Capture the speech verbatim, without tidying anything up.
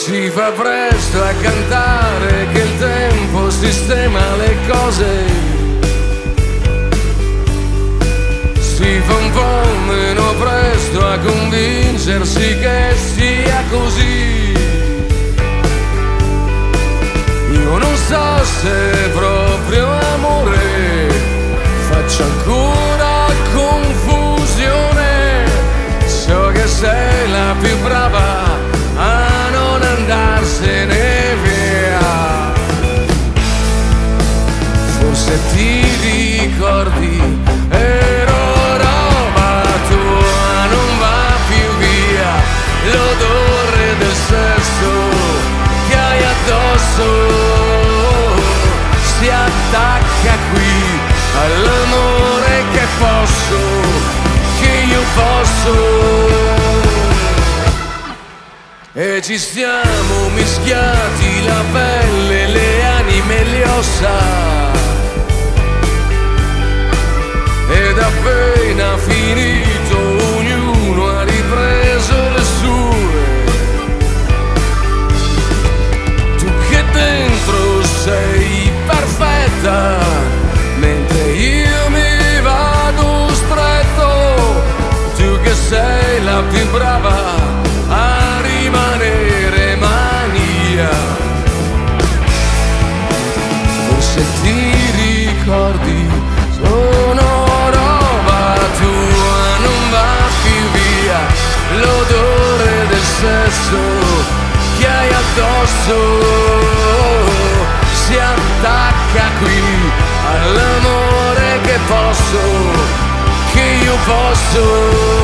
Si fa presto a cantare che il tempo sistema le cose. Si fa un po' meno presto a convincersi che sia così. Io non so se proprio amore faccio ancora confusione. So che sei la più brava a non andarsene via. Forse ti ricordi, ero roba tua, non va più via l'odore del sesso che hai addosso. Si attacca qui all'amore che posso, che io posso. E ci siamo mischiati la pelle, le anime e le ossa. Ed appena finito ognuno ha ripreso le sue. Tu che dentro sei perfetta, mentre io mi vado stretto. Tu che sei la più brava a rimanere mania. Forse ti ricordi, sono roba tua, non va più via l'odore del sesso che hai addosso. Si attacca qui all'amore che posso, che io posso.